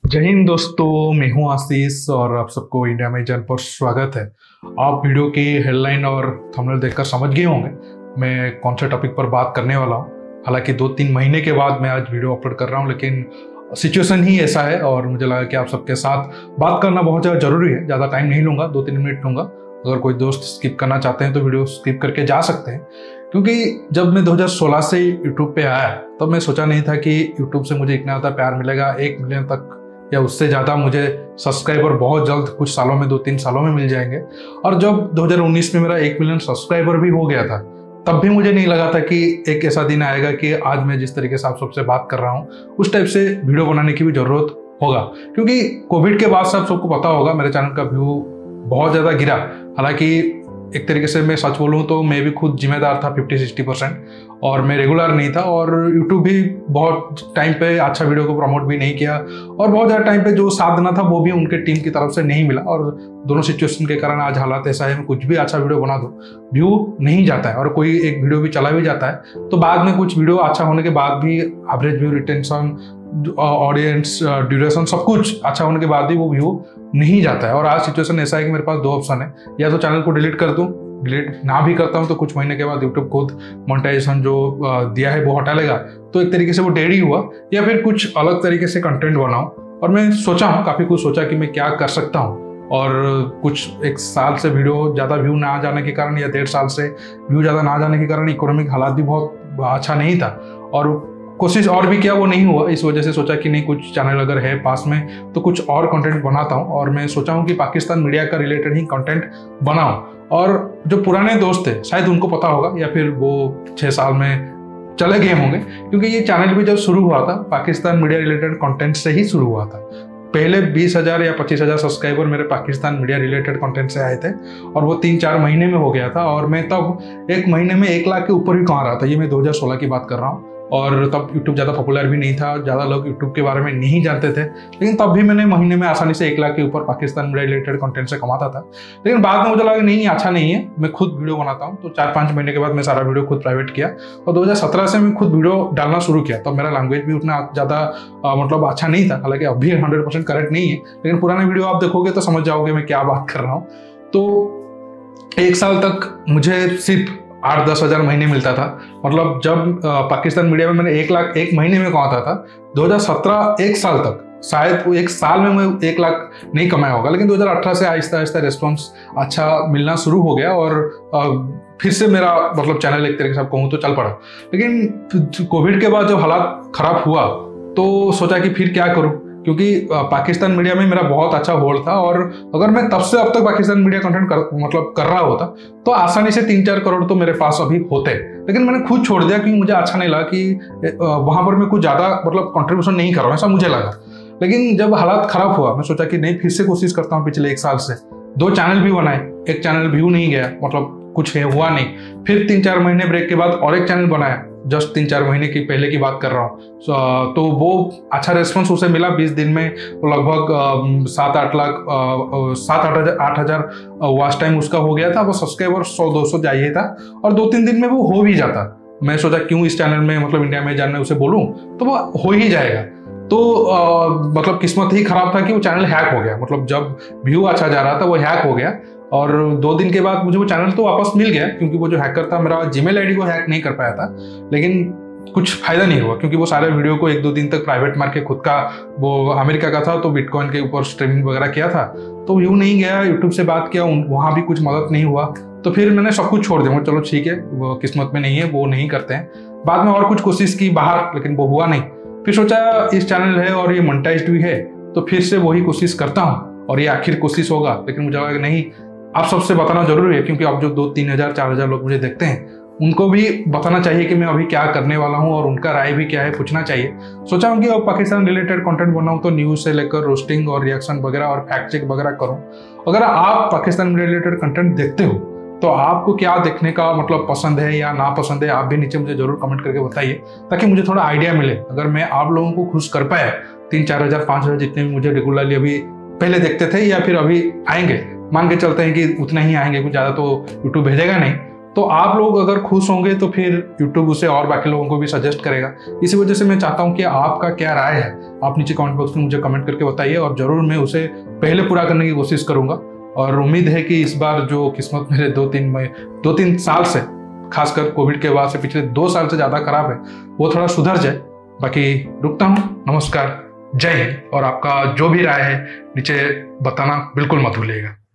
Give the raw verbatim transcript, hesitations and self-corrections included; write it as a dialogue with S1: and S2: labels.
S1: जय हिंद दोस्तों, मैं हूं आशीष और आप सबको इंडिया में जन पर स्वागत है। आप वीडियो की हेडलाइन और थंबनेल देखकर समझ गए होंगे मैं कौन से टॉपिक पर बात करने वाला हूं। हालांकि दो तीन महीने के बाद मैं आज वीडियो अपलोड कर रहा हूं, लेकिन सिचुएशन ही ऐसा है और मुझे लगा कि आप सबके साथ बात करना बहुत ज़्यादा जरूरी है। ज़्यादा टाइम नहीं लूँगा, दो तीन मिनट लूँगा। अगर कोई दोस्त स्किप करना चाहते हैं तो वीडियो स्किप करके जा सकते हैं, क्योंकि जब मैं दो हज़ार सोलह से यूट्यूब पे आया तब तो मैं सोचा नहीं था कि यूट्यूब से मुझे इतना ज़्यादा प्यार मिलेगा। एक मिलियन तक या उससे ज़्यादा मुझे सब्सक्राइबर बहुत जल्द, कुछ सालों में, दो तीन सालों में मिल जाएंगे। और जब दो हज़ार उन्नीस में मेरा एक मिलियन सब्सक्राइबर भी हो गया था, तब भी मुझे नहीं लगा था कि एक ऐसा दिन आएगा कि आज मैं जिस तरीके से आप सबसे बात कर रहा हूँ उस टाइप से वीडियो बनाने की भी ज़रूरत होगा। क्योंकि कोविड के बाद से आप सबको पता होगा मेरे चैनल का व्यू बहुत ज़्यादा गिरा। हालांकि एक तरीके से मैं सच बोलूँ तो मैं भी खुद जिम्मेदार था फिफ्टी सिक्सटी परसेंट, और मैं रेगुलर नहीं था और यूट्यूब भी बहुत टाइम पे अच्छा वीडियो को प्रमोट भी नहीं किया, और बहुत ज़्यादा टाइम पे जो साथ देना था वो भी उनके टीम की तरफ से नहीं मिला। और दोनों सिचुएशन के कारण आज हालात ऐसा है, मैं कुछ भी अच्छा वीडियो बना दूँ व्यू नहीं जाता है, और कोई एक वीडियो भी चला भी जाता है तो बाद में कुछ वीडियो अच्छा होने के बाद भी average view, retention, audience, duration सब कुछ अच्छा होने के बाद भी वो व्यू नहीं जाता है। और आज सिचुएशन ऐसा है कि मेरे पास दो ऑप्शन है, या तो चैनल को डिलीट कर दूं, डिलीट ना भी करता हूं तो कुछ महीने के बाद यूट्यूब खुद मोनेटाइजेशन जो दिया है वो हटा लेगा, तो एक तरीके से वो डेड ही हुआ, या फिर कुछ अलग तरीके से कंटेंट बनाऊं। और मैं सोचा हूं, काफ़ी कुछ सोचा कि मैं क्या कर सकता हूं। और कुछ एक साल से वीडियो ज़्यादा व्यू ना आ जाने के कारण, या डेढ़ साल से व्यू ज़्यादा ना आ जाने के कारण इकोनॉमिक हालात भी बहुत अच्छा नहीं था, और कोशिश और भी किया, वो नहीं हुआ। इस वजह से सोचा कि नहीं, कुछ चैनल अगर है पास में तो कुछ और कंटेंट बनाता हूं। और मैं सोचा हूं कि पाकिस्तान मीडिया का रिलेटेड ही कंटेंट बनाऊं। और जो पुराने दोस्त थे शायद उनको पता होगा, या फिर वो छः साल में चले गए होंगे, क्योंकि ये चैनल भी जब शुरू हुआ था पाकिस्तान मीडिया रिलेटेड कंटेंट से ही शुरू हुआ था। पहले बीस हजार या पच्चीस हजार सब्सक्राइबर मेरे पाकिस्तान मीडिया रिलेटेड कंटेंट से आए थे, और वो तीन चार महीने में हो गया था। और मैं तब एक महीने में एक लाख के ऊपर भी कमा रहा था। ये मैं दो हज़ार सोलह की बात कर रहा हूँ, और तब यूट्यूब ज़्यादा पॉपुलर भी नहीं था, ज़्यादा लोग यूट्यूब के बारे में नहीं जानते थे। लेकिन तब भी मैंने महीने में आसानी से एक लाख के ऊपर पाकिस्तान मीडिया रिलेटेड कंटेंट से कमाता था। लेकिन बाद में मुझे लगा नहीं, अच्छा नहीं है, मैं खुद वीडियो बनाता हूँ। तो चार पाँच महीने के बाद मैं सारा वीडियो खुद प्राइवेट किया, और दो हज़ार सत्रह से मैं खुद वीडियो डालना शुरू किया। तो मेरा लैंग्वेज भी उतना ज़्यादा मतलब अच्छा नहीं था, हालांकि अभी हंड्रेड परसेंट करेक्ट नहीं है, लेकिन पुराने वीडियो आप देखोगे तो समझ जाओगे मैं क्या बात कर रहा हूँ। तो एक साल तक मुझे सिर्फ आठ दस हज़ार महीने मिलता था। मतलब जब पाकिस्तान मीडिया में मैंने एक लाख एक महीने में कमाता था, दो हज़ार सत्रह एक साल तक, शायद वो एक साल में मैं एक लाख नहीं कमाया होगा। लेकिन दो हज़ार अठारह से आहिस्ता आहिस्ता रिस्पॉन्स अच्छा मिलना शुरू हो गया, और फिर से मेरा मतलब चैनल एक तरीके से आप कहूँ तो चल पड़ा। लेकिन कोविड के बाद जब हालात खराब हुआ तो सोचा कि फिर क्या करूँ, क्योंकि पाकिस्तान मीडिया में मेरा बहुत अच्छा होल्ड था, और अगर मैं तब से अब तक पाकिस्तान मीडिया कंटेंट कर मतलब कर रहा होता तो आसानी से तीन चार करोड़ तो मेरे पास अभी होते। लेकिन मैंने खुद छोड़ दिया क्योंकि मुझे अच्छा नहीं लगा कि वहां पर मैं कुछ ज़्यादा मतलब कंट्रीब्यूशन नहीं कर रहा हूँ, ऐसा मुझे लगा। लेकिन जब हालात खराब हुआ मैं सोचा कि नहीं, फिर से कोशिश करता हूँ। पिछले एक साल से दो चैनल भी बनाए, एक चैनल व्यू नहीं गया, मतलब कुछ है हुआ नहीं। फिर तीन चार महीने ब्रेक के बाद और एक चैनल बनाया, जस्ट तीन चार महीने की पहले की बात कर रहा हूँ। तो वो अच्छा रेस्पॉन्स उसे मिला। बीस दिन में लगभग सात आठ लाख सात आठ हजार आठ हजार वॉच टाइम उसका हो गया था। वो सब्सक्राइबर सौ दो सौ चाहिए था, और दो तीन दिन में वो हो भी जाता। मैं सोचा क्यों इस चैनल में मतलब इंडिया में जानने उसे बोलूँ, तो वो हो ही जाएगा। तो आ, मतलब किस्मत ही खराब था कि वो चैनल हैक हो गया। मतलब जब व्यू अच्छा जा रहा था वो हैक हो गया, और दो दिन के बाद मुझे वो चैनल तो वापस मिल गया, क्योंकि वो जो हैकर था मेरा जीमेल आईडी को हैक नहीं कर पाया था। लेकिन कुछ फायदा नहीं हुआ, क्योंकि वो सारे वीडियो को एक दो दिन तक प्राइवेट मार के, खुद का वो अमेरिका का था तो बिटकॉइन के ऊपर स्ट्रीमिंग वगैरह किया था, तो व्यू नहीं गया। यूट्यूब से बात किया, वहाँ भी कुछ मदद नहीं हुआ। तो फिर मैंने सब कुछ छोड़ दिया, चलो ठीक है, वो किस्मत में नहीं है, वो नहीं करते हैं। बाद में और कुछ कोशिश की बाहर, लेकिन वो हुआ नहीं। फिर सोचा इस चैनल है और ये मोनेटाइज्ड भी है, तो फिर से वही कोशिश करता हूँ, और ये आखिर कोशिश होगा। लेकिन मुझे लगा नहीं, आप सबसे बताना जरूरी है, क्योंकि अब जो दो तीन हजार चार हजार लोग मुझे देखते हैं उनको भी बताना चाहिए कि मैं अभी क्या करने वाला हूँ, और उनका राय भी क्या है पूछना चाहिए। सोचा हूँ कि अब पाकिस्तान रिलेटेड कंटेंट बनाऊँ तो न्यूज़ से लेकर रोस्टिंग और रिएक्शन वगैरह और फैक्ट चेक वगैरह करूँ। अगर आप पाकिस्तान रिलेटेड कंटेंट देखते हो तो आपको क्या देखने का मतलब पसंद है या ना पसंद है, आप भी नीचे मुझे जरूर कमेंट करके बताइए, ताकि मुझे थोड़ा आइडिया मिले। अगर मैं आप लोगों को खुश कर पाया, तीन चार हजार पाँच हजार जितने भी मुझे रेगुलरली अभी पहले देखते थे या फिर अभी आएंगे, मान के चलते हैं कि उतना ही आएंगे, कुछ ज़्यादा तो यूट्यूब भेजेगा नहीं, तो आप लोग अगर खुश होंगे तो फिर यूट्यूब उसे और बाकी लोगों को भी सजेस्ट करेगा। इसी वजह से मैं चाहता हूँ कि आपका क्या राय है, आप नीचे कमेंट बॉक्स में मुझे कमेंट करके बताइए, और ज़रूर मैं उसे पहले पूरा करने की कोशिश करूँगा। और उम्मीद है कि इस बार जो किस्मत मेरे दो तीन में दो तीन साल से, खासकर कोविड के बाद से पिछले दो साल से ज़्यादा खराब है, वो थोड़ा सुधर जाए। बाकी रुकता हूँ, नमस्कार, जय हिंद। और आपका जो भी राय है नीचे बताना बिल्कुल मत भूलिएगा।